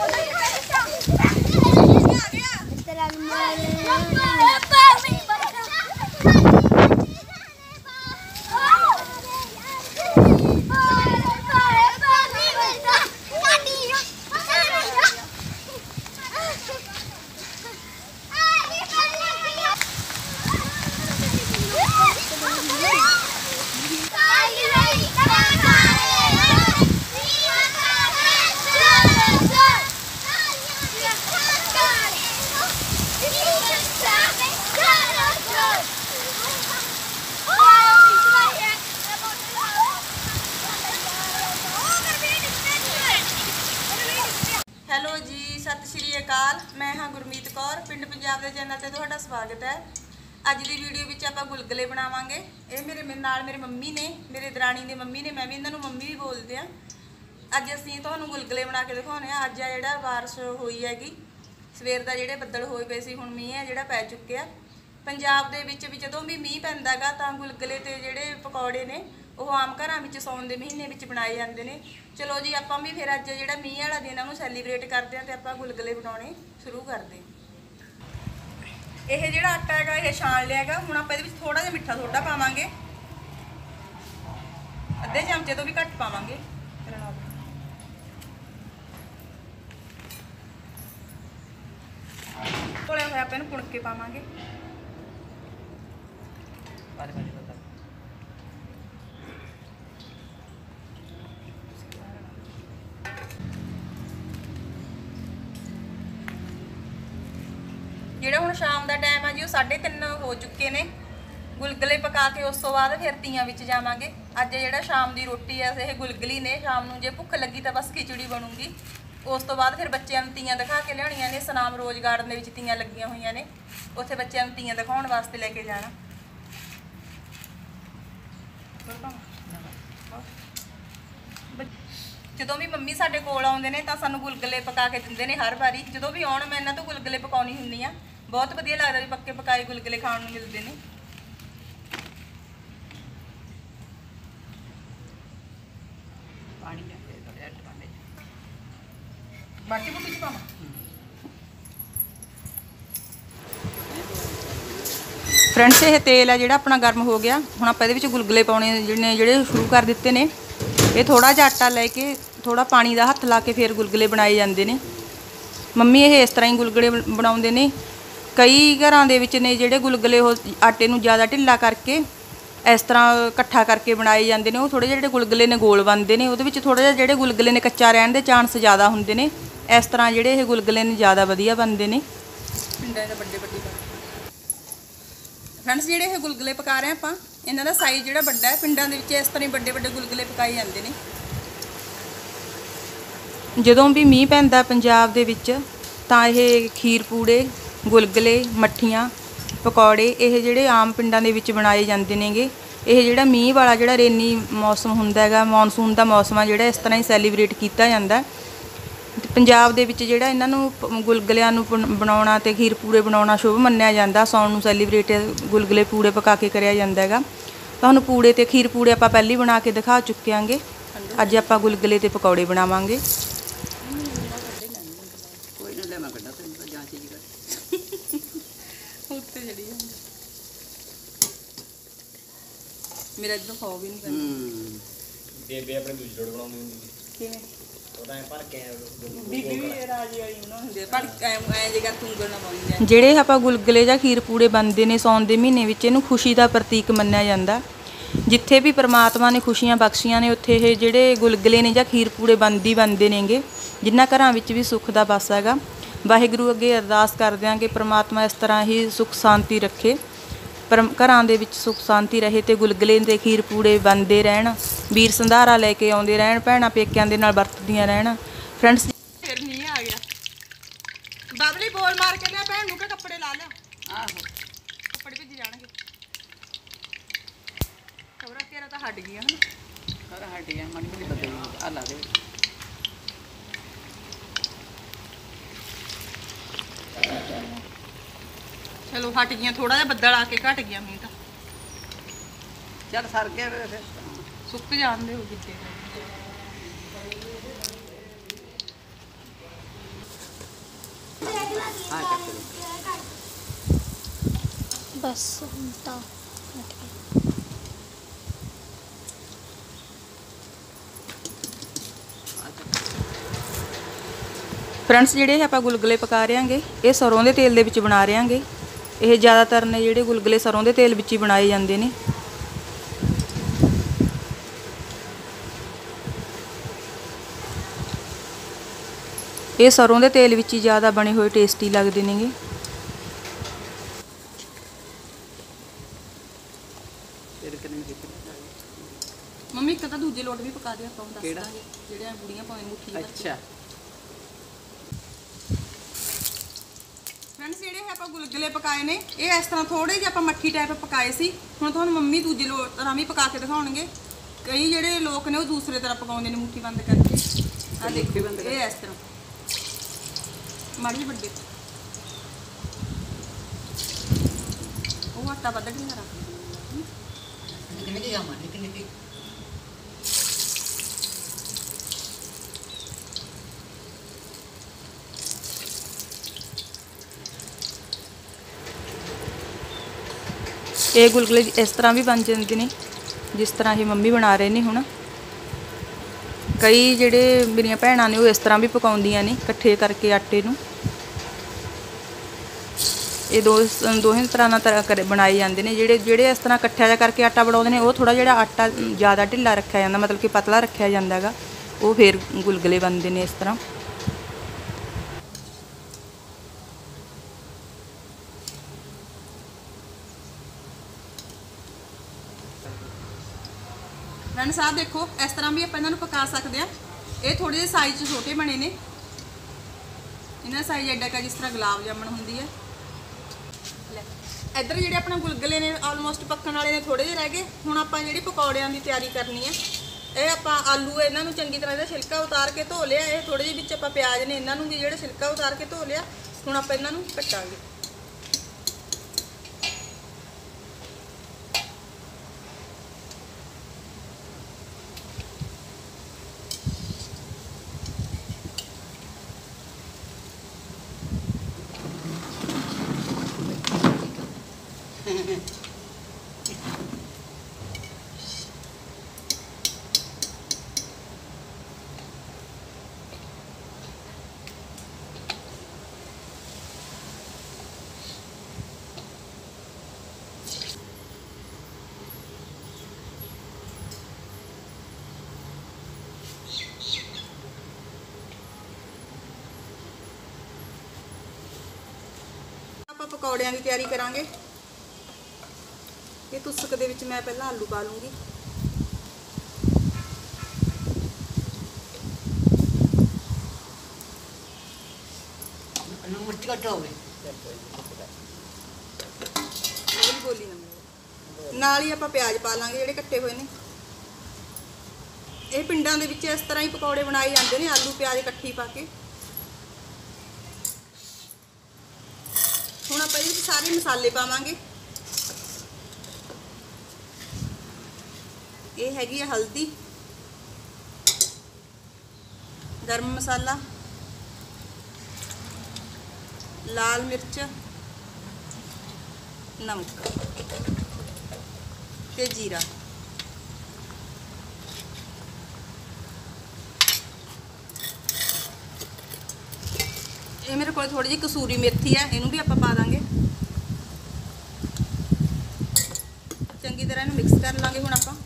Hello ਜੀ, ਸਤਿ ਸ਼੍ਰੀ ਅਕਾਲ। ਮੈਂ ਹਾਂ ਗੁਰਮੀਤ ਕੌਰ, ਪਿੰਡ ਪੰਜਾਬ ਦੇ ਚੈਨਲ ਤੇ ਤੁਹਾਡਾ ਸਵਾਗਤ ਹੈ। ਅੱਜ ਦੀ ਵੀਡੀਓ ਵਿੱਚ ਆਪਾਂ ਗੁਲਗੁਲੇ ਬਣਾਵਾਂਗੇ। ਇਹ ਮੇਰੇ ਨਾਲ ਮੇਰੇ ਮੰਮੀ ਨੇ, ਮੇਰੇ ਦਰਾਣੀ ਦੇ ਮੰਮੀ ਨੇ, ਮੈਂ ਵੀ ਇਹਨਾਂ ਨੂੰ ਮੰਮੀ ਵੀ ਬੋਲਦੇ ਆ। ਅੱਜ ਅਸੀਂ ਤੁਹਾਨੂੰ ਗੁਲਗੁਲੇ ਬਣਾ ਕੇ ਦਿਖਾਉਣੇ ਆ। ਅੱਜ ਆ ਜਿਹੜਾ ਬਾਰਿਸ਼ ਹੋਈ ਹੈਗੀ, ਸਵੇਰ ਦਾ ਜਿਹੜੇ ਬੱਦਲ ਹੋਏ ਪਏ ਸੀ, ਹੁਣ ਮੀਂਹ ਹੈ ਜਿਹੜਾ ਪੈ ਚੁੱਕਿਆ। ਪੰਜਾਬ ਦੇ ਵਿੱਚ ਵੀ ਜਦੋਂ ਵੀ ਮੀਂਹ ਪੈਂਦਾ ਗਾ ਤਾਂ ਗੁਲਗੁਲੇ ਤੇ ਜਿਹੜੇ ਪਕੌੜੇ ਨੇ ਉਹ ਆਮ ਘਰਾਂ ਵਿੱਚ ਸਾਉਣ ਦੇ ਮਹੀਨੇ ਵਿੱਚ ਬਣਾਏ ਜਾਂਦੇ ਨੇ। ਚਲੋ ਜੀ, ਆਪਾਂ ਵੀ ਫਿਰ ਅੱਜ ਜਿਹੜਾ ਮੀਂਹ ਵਾਲਾ ਦਿਨ ਉਹਨੂੰ ਸੈਲੀਬ੍ਰੇਟ ਕਰਦੇ ਹਾਂ ਤੇ ਆਪਾਂ ਗੁਲਗੁਲੇ ਬਣਾਉਣੇ ਸ਼ੁਰੂ ਕਰਦੇ ਹਾਂ। ਇਹ ਜਿਹੜਾ ਆਟਾ ਹੈਗਾ ਇਹ ਛਾਣ ਲਿਆ ਹੈਗਾ। ਹੁਣ ਆਪਾਂ ਇਹਦੇ ਵਿੱਚ ਥੋੜਾ ਜਿਹਾ ਮਿੱਠਾ ਸੋਡਾ ਪਾਵਾਂਗੇ, ਅੱਧੇ ਚਮਚੇ ਤੋਂ ਵੀ ਘੱਟ ਪਾਵਾਂਗੇ। ਘੋਲਿਆ ਹੋਇਆ ਆਪਾਂ ਇਹਨੂੰ ਪੁਣ ਕੇ ਪਾਵਾਂਗੇ। ਜਿਹੜਾ ਹੁਣ ਸ਼ਾਮ ਦਾ ਟਾਈਮ ਆ ਜੀ, ਉਹ 3:30 ਹੋ ਚੁੱਕੇ ਨੇ। ਗੁਲਗੁਲੇ ਪਕਾ ਕੇ ਉਸ ਤੋਂ ਬਾਅਦ ਫਿਰ ਤੀਆਂ ਵਿੱਚ ਜਾਵਾਂਗੇ। ਅੱਜ ਜਿਹੜਾ ਸ਼ਾਮ ਦੀ ਰੋਟੀ ਆ ਇਹ ਗੁਲਗੁਲੀ ਨੇ। ਸ਼ਾਮ ਨੂੰ ਜੇ ਭੁੱਖ ਲੱਗੀ ਤਾਂ ਬਸ ਖਿਚੜੀ ਬਣੂਗੀ। ਉਸ ਤੋਂ ਬਾਅਦ ਫਿਰ ਬੱਚਿਆਂ ਨੂੰ ਤੀਆਂ ਦਿਖਾ ਕੇ ਲਿਆਉਣੀਆਂ ਨੇ। ਸਨਾਮ ਰੋਜ਼ ਗਾਰਡਨ ਦੇ ਵਿੱਚ ਤੀਆਂ ਲੱਗੀਆਂ ਹੋਈਆਂ ਨੇ, ਉੱਥੇ ਬੱਚਿਆਂ ਨੂੰ ਤੀਆਂ ਦਿਖਾਉਣ ਵਾਸਤੇ ਲੈ ਕੇ ਜਾਣਾ। ਜਦੋਂ ਵੀ ਮੰਮੀ ਸਾਡੇ ਕੋਲ ਆਉਂਦੇ ਨੇ ਤਾਂ ਸਾਨੂੰ ਗੁਲਗੁਲੇ ਪਕਾ ਕੇ ਦਿੰਦੇ ਨੇ ਹਰ ਵਾਰੀ। ਜਦੋਂ ਵੀ ਆਉਣ ਮੈਂ ਇਹਨਾਂ ਤੋਂ ਗੁਲਗੁਲੇ ਪਕਾਉਣੀ ਹੁੰਦੀ ਆ। ਬਹੁਤ ਵਧੀਆ ਲੱਗਦਾ ਵੀ ਪੱਕੇ ਪਕਾਏ ਗੁਲਗੁਲੇ ਖਾਣ ਨੂੰ ਮਿਲਦੇ ਨੇ। ਬਾਟੀ ਬੁੱਟੀ ਚ ਪਾਵਾਂ। ਫਰੈਂਡਸ, ਇਹ ਤੇਲ ਹੈ ਜਿਹੜਾ ਆਪਣਾ ਗਰਮ ਹੋ ਗਿਆ। ਹੁਣ ਆਪਾਂ ਇਹਦੇ ਵਿੱਚ ਗੁਲਗੁਲੇ ਪਾਉਣੇ ਜਿਹੜੇ ਸ਼ੁਰੂ ਕਰ ਦਿੱਤੇ ਨੇ। ਇਹ ਥੋੜਾ ਜਿਹਾ ਆਟਾ ਲੈ ਕੇ ਥੋੜਾ ਪਾਣੀ ਦਾ ਹੱਥ ਲਾ ਕੇ ਫਿਰ ਗੁਲਗੁਲੇ ਬਣਾਏ ਜਾਂਦੇ ਨੇ। ਮੰਮੀ ਇਹ ਇਸ ਤਰ੍ਹਾਂ ਹੀ ਗੁਲਗੁਲੇ ਬਣਾਉਂਦੇ ਨੇ। ਕਈ ਘਰਾਂ ਦੇ ਵਿੱਚ ਨੇ ਜਿਹੜੇ ਗੁਲਗੁਲੇ ਉਹ ਆਟੇ ਨੂੰ ਜ਼ਿਆਦਾ ਢਿੱਲਾ ਕਰਕੇ ਇਸ ਤਰ੍ਹਾਂ ਇਕੱਠਾ ਕਰਕੇ ਬਣਾਏ ਜਾਂਦੇ ਨੇ। ਉਹ ਥੋੜੇ ਜਿਹੜੇ ਗੁਲਗੁਲੇ ਨੇ ਗੋਲ ਬਣਦੇ ਨੇ, ਉਹਦੇ ਵਿੱਚ ਥੋੜਾ ਜਿਹਾ ਜਿਹੜੇ ਗੁਲਗੁਲੇ ਨੇ ਕੱਚਾ ਰਹਿਣ ਦੇ ਚਾਂਸ ਜ਼ਿਆਦਾ ਹੁੰਦੇ ਨੇ। ਇਸ ਤਰ੍ਹਾਂ ਜਿਹੜੇ ਇਹ ਗੁਲਗੁਲੇ ਨੇ ਜ਼ਿਆਦਾ ਵਧੀਆ ਬਣਦੇ ਨੇ। ਪਿੰਡਾਂ ਦੇ ਵੱਡੇ ਵੱਡੇ ਫਰੈਂਡਸ, ਜਿਹੜੇ ਇਹ ਗੁਲਗੁਲੇ ਪਕਾ ਰਹੇ ਆਪਾਂ, ਇਹਨਾਂ ਦਾ ਸਾਈਜ਼ ਜਿਹੜਾ ਵੱਡਾ ਹੈ। ਪਿੰਡਾਂ ਦੇ ਵਿੱਚ ਇਸ ਤਰ੍ਹਾਂ ਹੀ ਵੱਡੇ ਵੱਡੇ ਗੁਲਗੁਲੇ ਪਕਾਏ ਜਾਂਦੇ ਨੇ। ਜਦੋਂ ਵੀ ਮੀਂਹ ਪੈਂਦਾ ਪੰਜਾਬ ਦੇ ਵਿੱਚ ਤਾਂ ਇਹ ਖੀਰ ਪੂੜੇ, ਗੁਲਗੁਲੇ, ਮੱਠੀਆਂ, ਪਕੌੜੇ ਇਹ ਜਿਹੜੇ ਆਮ ਪਿੰਡਾਂ ਦੇ ਵਿੱਚ ਬਣਾਏ ਜਾਂਦੇ ਨੇਗੇ। ਇਹ ਜਿਹੜਾ ਮੀਂਹ ਵਾਲਾ ਜਿਹੜਾ ਰੇਨੀ ਮੌਸਮ ਹੁੰਦਾ ਹੈਗਾ, ਮੌਨਸੂਨ ਦਾ ਮੌਸਮ ਆ ਜਿਹੜਾ, ਇਸ ਤਰ੍ਹਾਂ ਹੀ ਸੈਲੀਬ੍ਰੇਟ ਕੀਤਾ ਜਾਂਦਾ। ਪੰਜਾਬ ਦੇ ਵਿੱਚ ਜਿਹੜਾ ਇਹਨਾਂ ਨੂੰ ਗੁਲਗੁਲਿਆਂ ਨੂੰ ਬਣਾਉਣਾ ਤੇ ਖੀਰ ਪੂੜੇ ਬਣਾਉਣਾ ਸ਼ੁਭ ਮੰਨਿਆ ਜਾਂਦਾ। ਸਾਉਣ ਨੂੰ ਸੈਲੀਬ੍ਰੇਟ ਗੁਲਗੁਲੇ ਪੂੜੇ ਪਕਾ ਕੇ ਕਰਿਆ ਜਾਂਦਾ ਹੈਗਾ। ਤੁਹਾਨੂੰ ਪੂੜੇ ਤੇ ਖੀਰ ਪੂੜੇ ਆਪਾਂ ਪਹਿਲਾਂ ਹੀ ਬਣਾ ਕੇ ਦਿਖਾ ਚੁੱਕੇ ਆਂਗੇ। ਅੱਜ ਆਪਾਂ ਗੁਲਗੁਲੇ ਤੇ ਪਕੌੜੇ ਬਣਾਵਾਂਗੇ। ਮੇਰਾ ਇਦੋਂ ਖਾਓ ਵੀ ਨਹੀਂ ਕਰਦਾ। ਬੇਬੇ ਆਪਣੇ ਦੂਜੀ ਜੋੜ ਬਣਾਉਂਦੀ ਹੁੰਦੀ ਸੀ। ਕਿਵੇਂ? ਉਹਦਾ ਐ ਭਰ ਕੇ ਬੀਬੀ ਵੀ ਰਾਜੀ ਵਾਲੀ ਉਹਨਾਂ ਹੁੰਦੇ ਪਰ ਐ ਜੇਗਾ ਤੁੰਗਲ ਨਾ ਪਾਉਂਦੇ। ਜਿਹੜੇ ਆਪਾਂ ਗੁਲਗੁਲੇ ਜਾਂ ਖੀਰ ਪੂੜੇ ਬਣਦੇ ਨੇ ਸਾਉਣ ਦੇ ਮਹੀਨੇ ਵਿੱਚ, ਇਹਨੂੰ ਖੁਸ਼ੀ ਦਾ ਪ੍ਰਤੀਕ ਮੰਨਿਆ ਜਾਂਦਾ। ਜਿੱਥੇ ਵੀ ਪ੍ਰਮਾਤਮਾ ਨੇ ਖੁਸ਼ੀਆਂ ਬਖਸ਼ੀਆਂ ਨੇ ਉੱਥੇ ਇਹ ਜਿਹੜੇ ਗੁਲਗੁਲੇ ਨੇ ਜਾਂ ਖੀਰ ਪੂੜੇ ਬਣਦੇ ਨੇਗੇ। ਜਿਨ੍ਹਾਂ ਘਰਾਂ ਵਿੱਚ ਵੀ ਸੁੱਖ ਦਾ ਵਾਸ ਹੈਗਾ। ਵਾਹਿਗੁਰੂ ਅੱਗੇ ਅਰਦਾਸ ਕਰਦੇ ਹਾਂ ਕਿ ਪ੍ਰਮਾਤਮਾ ਇਸ ਤਰ੍ਹਾਂ ਹੀ ਸੁੱਖ ਸ਼ਾਂਤੀ ਰੱਖੇ, ਘਰਾਂ ਦੇ ਵਿੱਚ ਸੁੱਖ ਸ਼ਾਂਤੀ ਰਹੇ ਤੇ ਗੁਲਗੁਲੇ ਤੇ ਖੀਰ ਪੂੜੇ ਬਣਦੇ ਰਹਿਣ। ਵੀਰ ਸੰਧਾਰਾ ਲੈ ਕੇ ਆਉਂਦੇ ਰਹਿਣ, ਭੈਣਾਂ ਪੇਕਿਆਂ ਦੇ ਨਾਲ ਵਰਤਦੀਆਂ ਰਹਿਣ। ਫਰੈਂਡਸ, ਫਿਰ ਮੀਂਹ ਆ ਗਿਆ। ਬਬਲੀ ਬੋਲ ਮਾਰ ਕੇ ਲਿਆ ਭੈਣ ਨੂੰ ਕਿ ਕੱਪੜੇ ਲਾ ਲਿਆ। ਆਹੋ, ਕੱਪੜੇ ਭਿੱਜ ਜਾਣਗੇ। ਖਬਰਾਂ ਤੇਰਾ ਤਾਂ ਹਟ ਗਈਆਂ ਹਨ। ਖਬਰਾਂ ਹਟ ਗਿਆ, ਮਨ ਵੀ ਬਦਲ ਗਿਆ। ਆ ਲਾ ਦੇ। ਚਲੋ ਹਟ ਗਈਆਂ, ਥੋੜਾ ਜਿਹਾ ਬੱਦਲ ਆ ਕੇ ਘਟ ਗਿਆ ਮੀਂਹ ਤਾਂ। ਚੱਲ ਸਰ ਗਿਆ ਫਿਰ, ਸੁੱਕ ਜਾਂਦੇ ਹੋ ਕਿਤੇ। बस ਤਾਂ फ्रेंड्स ਜਿਹੜੇ ਆਪਾਂ ਗੁਲਗੁਲੇ ਪਕਾ ਰਹੇ ਹਾਂਗੇ ਇਹ ਸਰੋਂ ਦੇ ਤੇਲ ਦੇ ਵਿੱਚ ਬਣਾ ਰਹੇ ਹਾਂਗੇ। ਇਹ ਜ਼ਿਆਦਾਤਰ ਨੇ ਜਿਹੜੇ ਗੁਲਗੁਲੇ ਸਰੋਂ ਦੇ ਤੇਲ ਵਿੱਚ ਹੀ ਬਣਾਏ ਜਾਂਦੇ ਨੇ। ਇਹ ਸਰੋਂ ਦੇ ਤੇਲ ਵਿੱਚ ਹੀ ਜ਼ਿਆਦਾ ਬਣੇ ਹੋਏ ਟੇਸਟੀ ਲੱਗਦੇ ਨੇਗੇ। ਮੰਮੀ ਇੱਕ ਤਾਂ ਦੂਜੇ ਲੋਟ ਵੀ ਪਕਾ ਦੇ ਆਪਾਂ ਦੱਸ ਦਾਂਗੇ ਜਿਹੜੇ ਬੁੜੀਆਂ ਪਾਉਣ ਮੁੱਠੀ। ਅੱਛਾ फ्रेंड्स ਜਿਹੜੇ ਆਪਾਂ ਗੁਲਗੁਲੇ ਪਕਾਏ ਨੇ ਇਹ ਇਸ ਤਰ੍ਹਾਂ ਥੋੜੇ ਜਿਹੇ ਆਪਾਂ ਮੱਠੀ ਟਾਈਪ ਪਕਾਏ ਸੀ। ਹੁਣ ਤੁਹਾਨੂੰ ਮੰਮੀ ਦੂਜੇ ਤਰ੍ਹਾਂ ਵੀ ਪਕਾ ਕੇ ਦਿਖਾਉਣਗੇ। ਕਈ ਜਿਹੜੇ ਲੋਕ ਨੇ ਉਹ ਦੂਸਰੇ ਤਰ੍ਹਾਂ ਪਕਾਉਂਦੇ ਨੇ ਮੁੱਠੀ ਬੰਦ ਕਰਕੇ। ਆ ਦੇਖੋ ਇਹ ਇਸ ਤਰ੍ਹਾਂ ਮਾੜੀ ਵੱਡੇ ਉਹ ਆਟਾ ਵੱਧ ਕੇ ਰੱਖ ਨਿੱਕੇ ਇਹ ਗੁਲਗੁਲੇ ਇਸ ਤਰ੍ਹਾਂ ਵੀ ਬਣ ਜਾਂਦੇ ਨੇ ਜਿਸ ਤਰ੍ਹਾਂ ਇਹ ਮੰਮੀ ਬਣਾ ਰਹੇ ਨੇ। ਹੁਣ ਕਈ ਜਿਹੜੇ ਮੇਰੀਆਂ ਭੈਣਾਂ ਨੇ ਉਹ ਇਸ ਤਰ੍ਹਾਂ ਵੀ ਪਕਾਉਂਦੀਆਂ ਨੇ ਇਕੱਠੇ ਕਰਕੇ ਆਟੇ ਨੂੰ। ਇਹ ਦੋਹੇ ਤਰ੍ਹਾਂ ਨਾਲ ਬਣਾਏ ਜਾਂਦੇ ਨੇ। ਜਿਹੜੇ ਇਸ ਤਰ੍ਹਾਂ ਇਕੱਠਾ ਜਿਹਾ ਕਰਕੇ ਆਟਾ ਬਣਾਉਂਦੇ ਨੇ ਉਹ ਥੋੜਾ ਜਿਹੜਾ ਆਟਾ ਜ਼ਿਆਦਾ ਢਿੱਲਾ ਰੱਖਿਆ ਜਾਂਦਾ, ਮਤਲਬ ਕਿ ਪਤਲਾ ਰੱਖਿਆ ਜਾਂਦਾ ਹੈਗਾ, ਉਹ ਫਿਰ ਗੁਲਗੁਲੇ ਬਣਦੇ ਨੇ ਇਸ ਤਰ੍ਹਾਂ। फ्रेंड्स आ देखो इस तरह भी आप इन्हों पका सकते हैं। ये थोड़े जे साइज छोटे बने ने, इन्होंने साइज एडा का जिस तरह गुलाब जामुन होंगी है। इधर जो अपने गुलगुले ने ऑलमोस्ट पकन वाले ने थोड़े जे रह गए। हुण आपां जिहड़ी पकौड़ियां की तैयारी करनी है। ये आपां आलू इन्हों चंगी तरह इहदा छिलका उतार के धो लिया। ये थोड़े जे विच आपां प्याज ने इन्हों भी जिहड़ा छिलका उतार के धो लिया। हुण आपां इन्हों कट्टांगे। पकौड़ियां की तैयारी करांगे। ये तुसक दे विच मैं पहला आलू पा लूँगी। नाल ही आपां प्याज पा लांगे जिहड़े कट्टे हुए ने। ये पिंडां दे विच इस तरह ही पकौड़े बनाए जांदे ने, आलू प्याज इकट्ठी पा के। हुण आपां इहदे विच सारे मसाले पावांगे। ये हैगी है हल्दी, गरम मसाला, लाल मिर्च, नमक ते जीरा। ये मेरे को थोड़ी जी कसूरी मेथी है, इनू भी आप पा देंगे। चंगी तरह इन्हू मिक्स कर लांगे। हुण आपां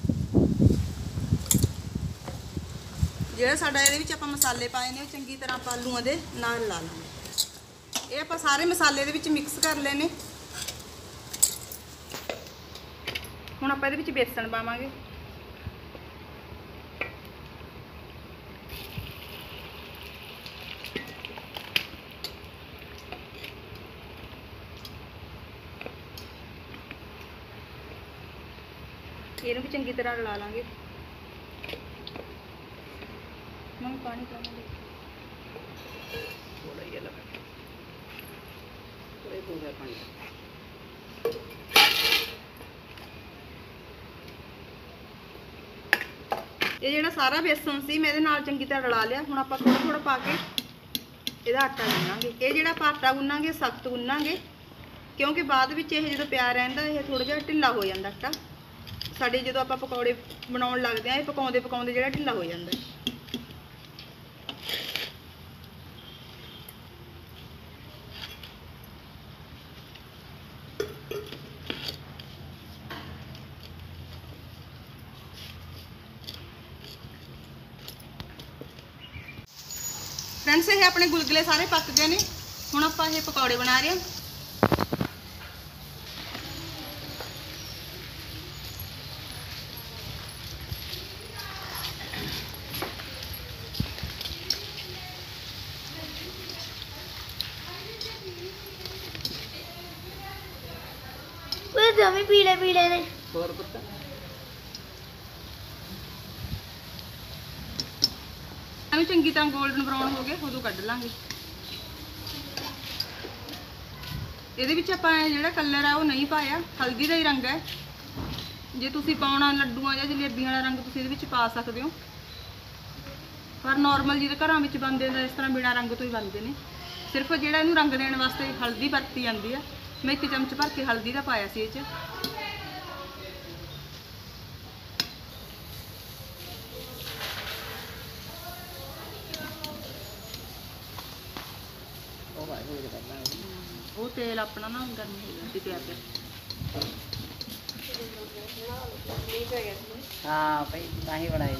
जिहड़ा साडा इहदे विच आपां मसाले पाए ने चंगी तरह आपां आलूआं दे नाल ला लांगे। ये आपां सारे मसाले इहदे विच मिक्स कर लेने। हुण आपां इहदे विच बेसन पावांगे। ਇਹਨੂੰ भी चंगी तरह रला लांगे। मैं पानी पाऊंगी थोड़ा ही लगा, थोड़ा ही पानी। ये जिहड़ा सारा बेसन सी मैं इहदे नाल चंगी तरह रला लिया। हुण आपां थोड़ा थोड़ा पा के इहदा आटा गुन्नांगे। ये जिहड़ा आपां आटा गुन्नांगे सख्त गुन्नांगे, ਕਿਉਂਕਿ ਬਾਅਦ ਵਿੱਚ ਇਹ ਜਦੋਂ ਪਿਆ ਰਹਿੰਦਾ ਇਹ ਥੋੜਾ ਜਿਹਾ ਢਿੱਲਾ ਹੋ ਜਾਂਦਾ ਆਟਾ। ਸਾਡੇ ਜਦੋਂ ਆਪਾਂ ਪਕੌੜੇ ਬਣਾਉਣ ਲੱਗਦੇ ਆ ਇਹ ਪਕਾਉਂਦੇ ਪਕਾਉਂਦੇ ਜਿਹੜਾ ਢਿੱਲਾ ਹੋ ਜਾਂਦਾ ਹੈ। फ्रेंड्स ये अपने गुलगुले सारे पक गए ने। हुण आपां ये पकौड़े बना रहे हैं। वो जमी पीले पीले ने ਹੋਰ ਪਤਾ ਇਹਨੂੰ ਚੰਗੀ ਤਰ੍ਹਾਂ 골ਡਨ ਬਰਾਊਨ ਹੋ ਗਏ ਉਦੋਂ ਕੱਢ ਲਾਂਗੇ। ਇਹਦੇ ਵਿੱਚ ਆਪਾਂ ਜਿਹੜਾ ਕਲਰ ਆ ਉਹ ਨਹੀਂ ਪਾਇਆ, ਹਲਦੀ ਦਾ ਹੀ ਰੰਗ ਹੈ। ਜੇ ਤੁਸੀਂ ਪਾਉਣਾ ਲੱਡੂਆਂ ਜਾਂ ਜਲੇਬੀਆਂ ਵਾਲਾ ਰੰਗ ਤੁਸੀਂ ਇਹਦੇ ਵਿੱਚ ਪਾ ਸਕਦੇ ਹੋ, ਪਰ ਨਾਰਮਲ ਜਿਹਦੇ ਘਰਾਂ ਵਿੱਚ ਬਣਦੇ ਨੇ ਇਸ ਤਰ੍ਹਾਂ ਬਿਨਾਂ ਰੰਗ ਤੋਂ ਹੀ ਬਣਦੇ ਨੇ। ਸਿਰਫ ਜਿਹੜਾ ਇਹਨੂੰ ਰੰਗ ਦੇਣ ਵਾਸਤੇ ਹਲਦੀ ਵਰਤੀ ਜਾਂਦੀ ਆ। ਮੈਂ 1 ਚਮਚ ਭਰ ਕੇ ਹਲਦੀ ਦਾ ਪਾਇਆ ਸੀ ਇਹ 'ਚ। ਉਹ ਤੇਲ ਆਪਣਾ ਨਾ ਗਰਮ ਹੋ ਗਿਆ ਸੀ ਪਿਆ ਪਿਆ। हाँ भाई नहीं बनाई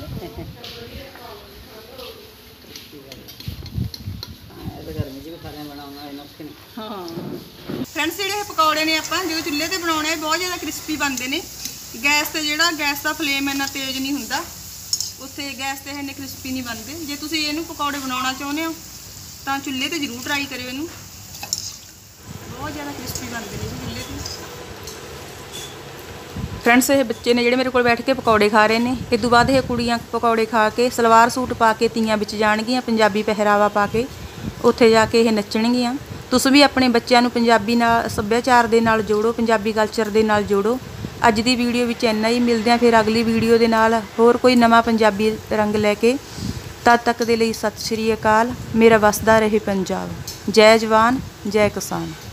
गर्मी च भी खाने बनाऊंगा नौखे ਹਾਂ ਫਰੈਂਡਸ ਜਿਹੜੇ ਇਹ ਪਕੌੜੇ ਨੇ ਆਪਾਂ ਜਦੋਂ ਚੁੱਲ੍ਹੇ ਤੇ ਬਣਾਉਣੇ ਆ ਬਹੁਤ ਜ਼ਿਆਦਾ ਕ੍ਰਿਸਪੀ ਬਣਦੇ ਨੇ। ਗੈਸ ਤੇ ਜਿਹੜਾ ਗੈਸ ਦਾ ਫਲੇਮ ਇੰਨਾ ਤੇਜ਼ ਨਹੀਂ ਹੁੰਦਾ, ਉੱਥੇ ਗੈਸ ਤੇ ਇੰਨੇ ਕ੍ਰਿਸਪੀ ਨਹੀਂ ਬਣਦੇ। ਜੇ ਤੁਸੀਂ ਇਹਨੂੰ ਪਕੌੜੇ ਬਣਾਉਣਾ ਚਾਹੁੰਦੇ ਹੋ ਤਾਂ ਚੁੱਲ੍ਹੇ ਤੇ ਜ਼ਰੂਰ ਟਰਾਈ ਕਰਿਓ ਇਹਨੂੰ, ਬਹੁਤ ਜ਼ਿਆਦਾ ਕ੍ਰਿਸਪੀ ਬਣਦੇ ਨੇ ਚੁੱਲ੍ਹੇ ਤੇ। ਫਰੈਂਡਸ ਇਹ ਬੱਚੇ ਨੇ ਜਿਹੜੇ ਮੇਰੇ ਕੋਲ ਬੈਠ ਕੇ ਪਕੌੜੇ ਖਾ ਰਹੇ ਨੇ। ਇਸ ਤੋਂ ਬਾਅਦ ਇਹ ਕੁੜੀਆਂ ਪਕੌੜੇ ਖਾ ਕੇ ਸਲਵਾਰ ਸੂਟ ਪਾ ਕੇ ਤੀਆਂ ਵਿੱਚ ਜਾਣਗੀਆਂ, ਪੰਜਾਬੀ ਪਹਿਰਾਵਾ ਪਾ ਕੇ ਉੱਥੇ ਜਾ ਕੇ ਇਹ ਨੱਚਣਗੀਆਂ। ਤੁਸੀਂ ਵੀ ਆਪਣੇ ਬੱਚਿਆਂ ਨੂੰ ਪੰਜਾਬੀ ਨਾਲ ਸੱਭਿਆਚਾਰ ਦੇ ਨਾਲ ਜੋੜੋ, ਪੰਜਾਬੀ ਕਲਚਰ ਦੇ ਨਾਲ ਜੋੜੋ। ਅੱਜ ਦੀ ਵੀਡੀਓ ਵਿੱਚ ਇੰਨਾ ਹੀ, ਮਿਲਦੇ ਹਾਂ ਫਿਰ ਅਗਲੀ ਵੀਡੀਓ ਦੇ ਨਾਲ ਹੋਰ ਕੋਈ ਨਵਾਂ ਪੰਜਾਬੀ ਰੰਗ ਲੈ ਕੇ। ਤਦ ਤੱਕ ਦੇ ਲਈ ਸਤਿ ਸ਼੍ਰੀ ਅਕਾਲ। ਮੇਰਾ ਵਸਦਾ ਰਹੇ ਪੰਜਾਬ। ਜੈ ਜਵਾਨ ਜੈ ਕਿਸਾਨ।